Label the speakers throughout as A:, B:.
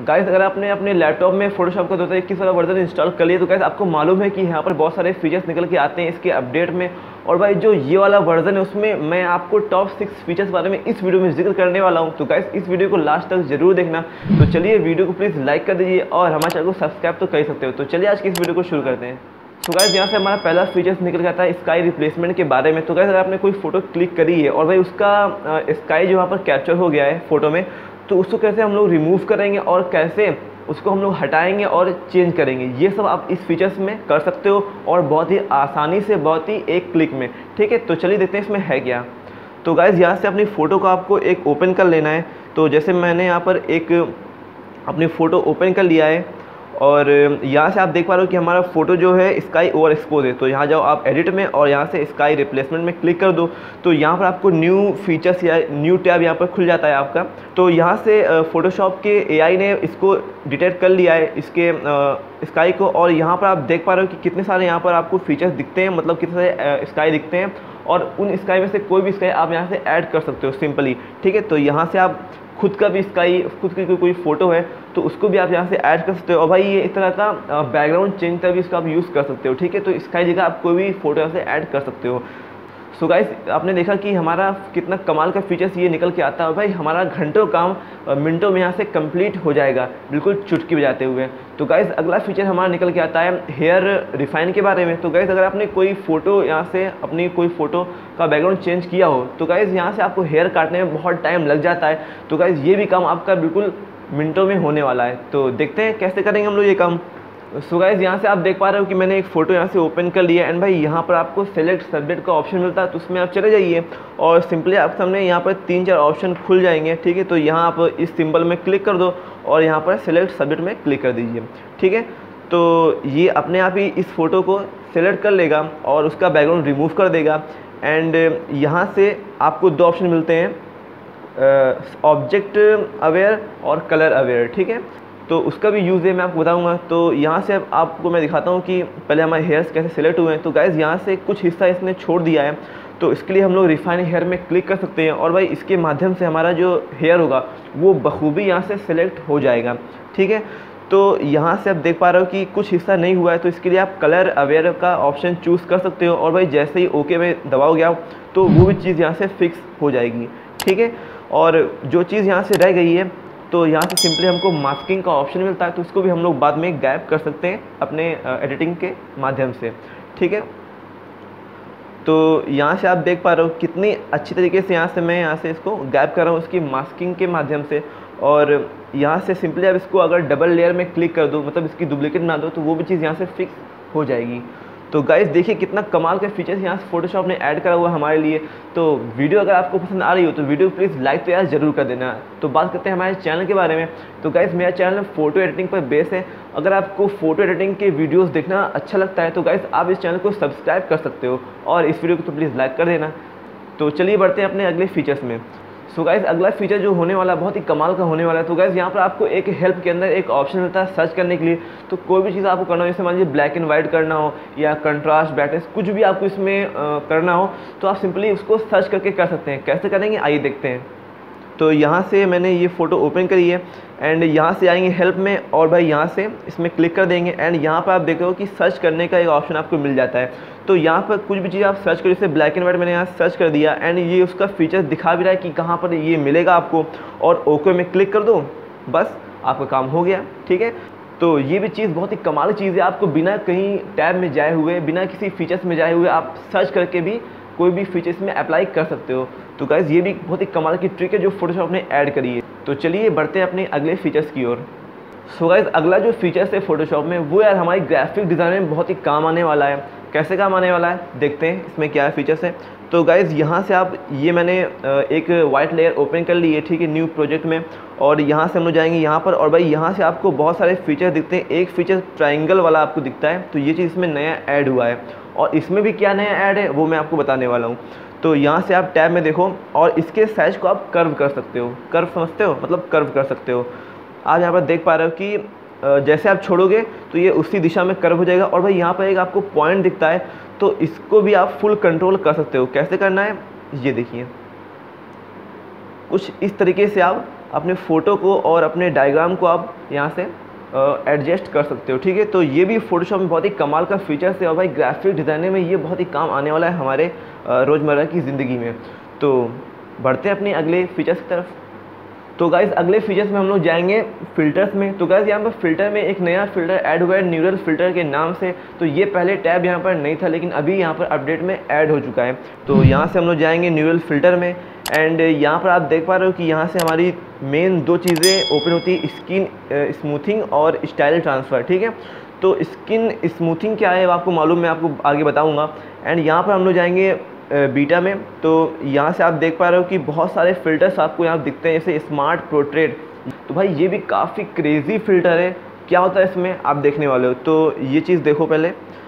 A: Guys अगर आपने अपने लैपटॉप में फोटोशॉप का 2021 वाला वर्जन इंस्टॉल कर लिया तो गाइस आपको मालूम है कि यहाँ पर बहुत सारे फीचर्स निकल के आते हैं इसके अपडेट में। और भाई जो ये वाला वर्जन है उसमें मैं आपको टॉप 6 फीचर्स बारे में इस वीडियो में जिक्र करने वाला हूँ। तो गाइस इस वीडियो को लास्ट तक जरूर देखना। तो चलिए वीडियो को प्लीज़ लाइक कर दीजिए और हमारे चैनल को सब्सक्राइब तो कर ही सकते हो। तो चलिए आज की इस वीडियो को शुरू करते हैं। तो गाइस यहाँ से हमारा पहला फीचर्स निकल गया था स्काई रिप्लेसमेंट के बारे में। तो गाइस अगर आपने कोई फोटो क्लिक करी है और भाई उसका स्काई जो वहाँ पर कैप्चर हो गया है फोटो में, तो उसको कैसे हम लोग रिमूव करेंगे और कैसे उसको हम लोग हटाएंगे और चेंज करेंगे, ये सब आप इस फीचर्स में कर सकते हो और बहुत ही आसानी से, बहुत ही एक क्लिक में। ठीक है, तो चलिए देखते हैं इसमें है क्या। तो गाइस यहाँ से अपनी फ़ोटो को आपको एक ओपन कर लेना है। तो जैसे मैंने यहाँ पर एक अपनी फ़ोटो ओपन कर लिया है और यहाँ से आप देख पा रहे हो कि हमारा फ़ोटो जो है स्काई ओवर एक्सपोज है। तो यहाँ जाओ आप एडिट में और यहाँ से स्काई रिप्लेसमेंट में क्लिक कर दो। तो यहाँ पर आपको न्यू फीचर्स या न्यू टैब यहाँ पर खुल जाता है आपका। तो यहाँ से फ़ोटोशॉप के एआई ने इसको डिटेक्ट कर लिया है इसके स्काई को, और यहाँ पर आप देख पा रहे हो कि कितने सारे यहाँ पर आपको फीचर्स दिखते हैं, मतलब कितने सारे स्काई दिखते हैं और उन स्काई में से कोई भी स्काई आप यहाँ से ऐड कर सकते हो सिंपली। ठीक है, तो यहाँ से आप खुद का भी स्काई, खुद की कोई फ़ोटो है तो उसको भी आप यहाँ से ऐड कर सकते हो। और भाई ये इस तरह का बैकग्राउंड चेंज का भी इसका आप यूज़ कर सकते हो। ठीक है, तो स्काई जगह आप कोई भी फ़ोटो यहाँ से ऐड कर सकते हो। सो गाइस आपने देखा कि हमारा कितना कमाल का फीचर्स ये निकल के आता है। भाई हमारा घंटों काम मिनटों में यहाँ से कंप्लीट हो जाएगा, बिल्कुल चुटकी बजाते हुए। तो गाइस अगला फीचर हमारा निकल के आता है हेयर रिफाइन के बारे में। तो गाइस अगर आपने कोई फ़ोटो यहाँ से अपनी कोई फ़ोटो का बैकग्राउंड चेंज किया हो तो गाइस यहाँ से आपको हेयर काटने में बहुत टाइम लग जाता है। तो गाइस ये भी काम आपका बिल्कुल मिनटों में होने वाला है। तो देखते हैं कैसे करेंगे हम लोग ये काम। सो गाइस यहाँ से आप देख पा रहे हो कि मैंने एक फ़ोटो यहाँ से ओपन कर लिया एंड भाई यहाँ पर आपको सेलेक्ट सब्जेक्ट का ऑप्शन मिलता है। तो उसमें आप चले जाइए और सिंपली आप सामने यहाँ पर 3-4 ऑप्शन खुल जाएंगे। ठीक है, तो यहाँ आप इस सिंबल में क्लिक कर दो और यहाँ पर सेलेक्ट सब्जेक्ट में क्लिक कर दीजिए। ठीक है, तो ये अपने आप ही इस फ़ोटो को सेलेक्ट कर लेगा और उसका बैकग्राउंड रिमूव कर देगा। एंड यहाँ से आपको 2 ऑप्शन मिलते हैं, ऑब्जेक्ट अवेयर और कलर अवेयर। ठीक है, तो उसका भी यूज़ है मैं आपको बताऊंगा। तो यहाँ से अब आपको मैं दिखाता हूँ कि पहले हमारे हेयर्स कैसे सेलेक्ट हुए हैं। तो गाइस यहाँ से कुछ हिस्सा इसने छोड़ दिया है, तो इसके लिए हम लोग रिफाइन हेयर में क्लिक कर सकते हैं और भाई इसके माध्यम से हमारा जो हेयर होगा वो बखूबी यहाँ से सेलेक्ट हो जाएगा। ठीक है, तो यहाँ से आप देख पा रहे हो कि कुछ हिस्सा नहीं हुआ है, तो इसके लिए आप कलर अवेयर का ऑप्शन चूज़ कर सकते हो और भाई जैसे ही ओके में दबाओगे आप तो वो भी चीज़ यहाँ से फिक्स हो जाएगी। ठीक है, और जो चीज़ यहाँ से रह गई है तो यहाँ से सिंपली हमको मास्किंग का ऑप्शन मिलता है, तो इसको भी हम लोग बाद में गायब कर सकते हैं अपने एडिटिंग के माध्यम से। ठीक है, तो यहाँ से आप देख पा रहे हो कितनी अच्छी तरीके से मैं यहाँ से इसको गायब कर रहा हूँ इसकी मास्किंग के माध्यम से। और यहाँ से सिंपली आप इसको अगर डबल लेयर में क्लिक कर दो, मतलब इसकी डुप्लीकेट बना दो, तो वो भी चीज़ यहाँ से फिक्स हो जाएगी। तो गाइस देखिए कितना कमाल का फीचर्स यहाँ से फोटोशॉप ने ऐड करा हुआ है हमारे लिए। तो वीडियो अगर आपको पसंद आ रही हो तो वीडियो प्लीज़ लाइक तो यार ज़रूर कर देना। तो बात करते हैं हमारे चैनल के बारे में। तो गाइस मेरा चैनल फ़ोटो एडिटिंग पर बेस है। अगर आपको फ़ोटो एडिटिंग के वीडियोस देखना अच्छा लगता है तो गाइस आप इस चैनल को सब्सक्राइब कर सकते हो और इस वीडियो को तो प्लीज़ लाइक कर देना। तो चलिए बढ़ते हैं अपने अगले फीचर्स में। सो गाइस अगला फीचर जो होने वाला बहुत ही कमाल का होने वाला है। तो गाइस यहाँ पर आपको एक हेल्प के अंदर एक ऑप्शन मिलता है सर्च करने के लिए। तो कोई भी चीज़ आपको करना हो, जैसे मान लीजिए ब्लैक एंड वाइट करना हो या कंट्रास्ट, ब्राइटनेस, कुछ भी आपको इसमें करना हो तो आप सिंपली उसको सर्च करके कर सकते हैं। कैसे करेंगे आइए देखते हैं। तो यहाँ से मैंने ये फ़ोटो ओपन करी है एंड यहाँ से आएंगे हेल्प में और भाई यहाँ से इसमें क्लिक कर देंगे एंड यहाँ पर आप देख रहे हो कि सर्च करने का एक ऑप्शन आपको मिल जाता है। तो यहाँ पर कुछ भी चीज़ आप सर्च करो, जैसे ब्लैक एंड वाइट मैंने यहाँ सर्च कर दिया एंड ये उसका फीचर दिखा भी रहा है कि कहाँ पर ये मिलेगा आपको, और ओके में क्लिक कर दो, बस आपका काम हो गया। ठीक है, तो ये भी चीज़ बहुत ही कमाल चीज़ है। आपको बिना कहीं टैब में जाए हुए, बिना किसी फीचर्स में जाए हुए आप सर्च करके भी कोई भी फीचर्स में अप्लाई कर सकते हो। तो गाइस ये भी बहुत ही कमाल की ट्रिक है जो फोटोशॉप ने ऐड करी है। तो चलिए बढ़ते हैं अपने अगले फीचर्स की ओर। सो गाइस अगला जो फीचर्स है फोटोशॉप में वो यार हमारी ग्राफिक डिज़ाइन में बहुत ही काम आने वाला है। कैसे काम आने वाला है देखते हैं इसमें क्या फीचर्स है। तो गाइस यहाँ से आप ये मैंने एक वाइट लेयर ओपन कर ली है। ठीक है, न्यू प्रोजेक्ट में, और यहाँ से हम लोग जाएंगे यहाँ पर और भाई यहाँ से आपको बहुत सारे फीचर दिखते हैं। एक फीचर ट्रायंगल वाला आपको दिखता है, तो ये चीज़ इसमें नया ऐड हुआ है और इसमें भी क्या नया ऐड है वो मैं आपको बताने वाला हूँ। तो यहाँ से आप टैब में देखो और इसके साइज को आप कर्व कर सकते हो। कर्व समझते हो, मतलब कर्व कर सकते हो। आप यहाँ पर देख पा रहे हो कि जैसे आप छोड़ोगे तो ये उसी दिशा में कर्व हो जाएगा और भाई यहाँ पर एक आपको पॉइंट दिखता है, तो इसको भी आप फुल कंट्रोल कर सकते हो। कैसे करना है ये देखिए, कुछ इस तरीके से आप अपने फ़ोटो को और अपने डायग्राम को आप यहाँ से एडजस्ट कर सकते हो, ठीक है। तो ये भी फोटोशॉप में बहुत ही कमाल का फीचर्स है और भाई ग्राफिक डिज़ाइनर में ये बहुत ही काम आने वाला है हमारे रोज़मर्रा की ज़िंदगी में। तो बढ़ते हैं अपने अगले फीचर्स की तरफ। तो गाइज़ अगले फीचर्स में हम लोग जाएंगे फ़िल्टर्स में। तो गाइज़ यहाँ पर फ़िल्टर में एक नया फ़िल्टर ऐड हुआ है न्यूरल फ़िल्टर के नाम से। तो ये पहले टैब यहाँ पर नहीं था, लेकिन अभी यहाँ पर अपडेट में ऐड हो चुका है। तो यहाँ से हम लोग जाएंगे न्यूरल फ़िल्टर में एंड यहाँ पर आप देख पा रहे हो कि यहाँ से हमारी मेन दो चीज़ें ओपन होती है, स्किन स्मूथिंग और स्टाइल ट्रांसफ़र, ठीक है। तो स्किन स्मूथिंग क्या है आपको मालूम, मैं आपको आगे बताऊँगा। एंड यहाँ पर हम लोग जाएंगे बीटा में। तो यहाँ से आप देख पा रहे हो कि बहुत सारे फ़िल्टर्स आपको यहाँ दिखते हैं, जैसे स्मार्ट पोर्ट्रेट। तो भाई ये भी काफ़ी क्रेज़ी फ़िल्टर है, क्या होता है इसमें आप देखने वाले हो। तो ये चीज़ देखो पहले।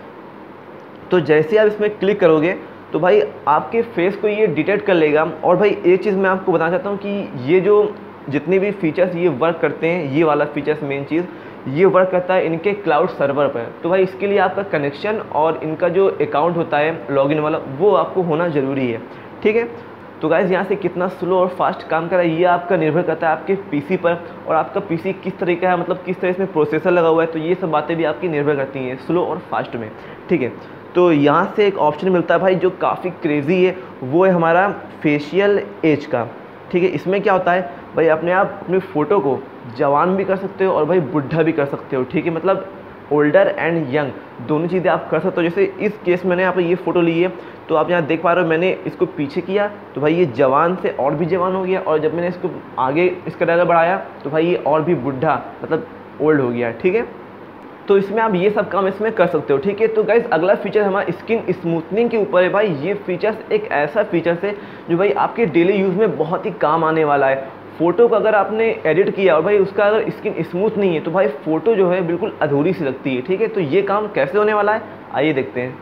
A: तो जैसे आप इसमें क्लिक करोगे तो भाई आपके फेस को ये डिटेक्ट कर लेगा। और भाई एक चीज़ मैं आपको बताना चाहता हूँ कि ये जो जितने भी फीचर्स ये वर्क करते हैं, ये वाला फीचर्स मेन चीज़ ये वर्क करता है इनके क्लाउड सर्वर पर। तो भाई इसके लिए आपका कनेक्शन और इनका जो अकाउंट होता है लॉगिन वाला वो आपको होना ज़रूरी है, ठीक है। तो गाइज़ यहाँ से कितना स्लो और फास्ट काम कर रहा है ये आपका निर्भर करता है आपके पीसी पर, और आपका पीसी किस तरीका है, मतलब किस तरह इसमें प्रोसेसर लगा हुआ है। तो ये सब बातें भी आपकी निर्भर करती हैं स्लो और फास्ट में, ठीक है। तो यहाँ से एक ऑप्शन मिलता है भाई जो काफ़ी क्रेज़ी है, वो है हमारा फेशियल एज का, ठीक है। इसमें क्या होता है भाई अपने आप अपनी फ़ोटो को जवान भी कर सकते हो और भाई बुढ़ा भी कर सकते हो, ठीक है। मतलब ओल्डर एंड यंग दोनों चीज़ें आप कर सकते हो। जैसे इस केस मैंने यहाँ पर ये फ़ोटो ली है, तो आप यहाँ देख पा रहे हो मैंने इसको पीछे किया तो भाई ये जवान से और भी जवान हो गया, और जब मैंने इसको आगे इसका डायलॉग बढ़ाया तो भाई ये और भी बुढ़ा मतलब ओल्ड हो गया, ठीक है। तो इसमें आप ये सब काम इसमें कर सकते हो, ठीक है। तो गाइज़ अगला फीचर हमारा स्किन स्मूथनिंग के ऊपर है। भाई ये फीचर्स एक ऐसा फीचर्स है जो भाई आपके डेली यूज़ में बहुत ही काम आने वाला है। फ़ोटो को अगर आपने एडिट किया और भाई उसका अगर स्किन स्मूथ नहीं है तो भाई फ़ोटो जो है बिल्कुल अधूरी सी लगती है, ठीक है। तो ये काम कैसे होने वाला है आइए देखते हैं।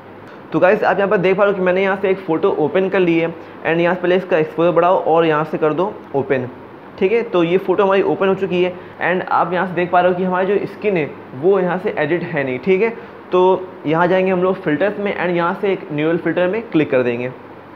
A: तो गाइज़ आप यहाँ पर देख पा रहे हो कि मैंने यहाँ से एक फ़ोटो ओपन कर ली है एंड यहाँ से पहले इसका एक्सपोजर बढ़ाओ और यहाँ से कर दो ओपन, ठीक है। तो ये फ़ोटो हमारी ओपन हो चुकी है एंड आप यहाँ से देख पा रहे हो कि हमारी जो स्किन है वो यहाँ से एडिट है नहीं, ठीक है। तो यहाँ जाएंगे हम लोग फ़िल्टर्स में एंड यहाँ से एक न्यूरल फ़िल्टर में क्लिक कर देंगे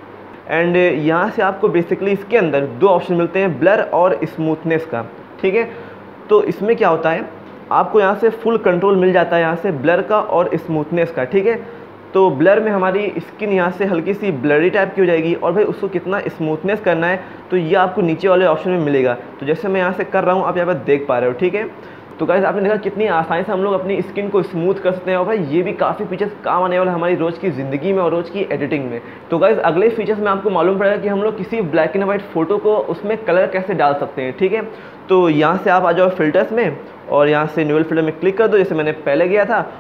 A: एंड यहाँ से आपको बेसिकली इसके अंदर दो ऑप्शन मिलते हैं, ब्लर और स्मूथनेस का, ठीक है। तो इसमें क्या होता है आपको यहाँ से फुल कंट्रोल मिल जाता है यहाँ से ब्लर का और स्मूथनेस का, ठीक है। तो ब्लर में हमारी स्किन यहाँ से हल्की सी ब्लरी टाइप की हो जाएगी और भाई उसको कितना स्मूथनेस करना है तो ये आपको नीचे वाले ऑप्शन में मिलेगा। तो जैसे मैं यहाँ से कर रहा हूँ आप यहाँ पर देख पा रहे हो, ठीक है। तो गाइस आपने देखा कितनी आसानी से हम लोग अपनी स्किन को स्मूथ कर सकते हैं और भाई ये भी काफ़ी फीचर्स काम आने वाला है हमारी रोज़ की ज़िंदगी में और रोज़ की एडिटिंग में। तो गाइस अगले फीचर्स में आपको मालूम पड़ेगा कि हम लोग किसी ब्लैक एंड वाइट फ़ोटो को उसमें कलर कैसे डाल सकते हैं, ठीक है। तो यहाँ से आप आ जाओ फिल्टर्स में और यहाँ से न्यूरल फिल्टर में क्लिक कर दो जैसे मैंने पहले किया था,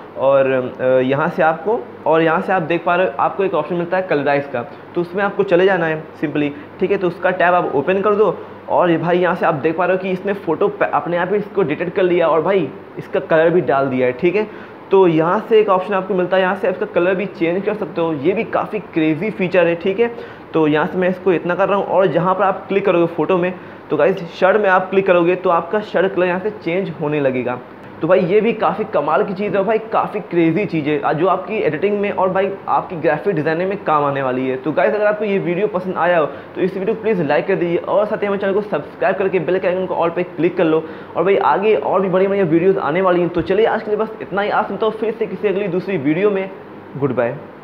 A: और यहाँ से आपको और यहाँ से आप देख पा रहे हो आपको एक ऑप्शन मिलता है कलराइज का, तो उसमें आपको चले जाना है सिंपली, ठीक है। तो उसका टैब आप ओपन कर दो और ये भाई यहाँ से आप देख पा रहे हो कि इसने फ़ोटो अपने आप ही इसको डिटेक्ट कर लिया और भाई इसका कलर भी डाल दिया है, ठीक है। तो यहाँ से एक ऑप्शन आपको मिलता है, यहाँ से आप इसका कलर भी चेंज कर सकते हो, ये भी काफ़ी क्रेजी फीचर है, ठीक है। तो यहाँ से मैं इसको इतना कर रहा हूँ और जहाँ पर आप क्लिक करोगे फ़ोटो में तो गाइस शर्ट में आप क्लिक करोगे तो आपका शर्ट कलर यहाँ से चेंज होने लगेगा। तो भाई ये भी काफ़ी कमाल की चीज़ है भाई, काफ़ी क्रेजी चीज़ है जो आपकी एडिटिंग में और भाई आपकी ग्राफिक डिज़ाइनिंग में काम आने वाली है। तो गाइस अगर आपको ये वीडियो पसंद आया हो तो इस वीडियो को प्लीज़ लाइक कर दीजिए और साथ ही हमारे चैनल को सब्सक्राइब करके बेल के आइकन को ऑल पे क्लिक कर लो। और भाई आगे और भी बढ़िया बढ़िया वीडियोज़ आने वाली हैं। तो चलिए आज के लिए बस इतना ही, आप सुनता हूँ फिर से किसी अगली दूसरी वीडियो में। Good bye.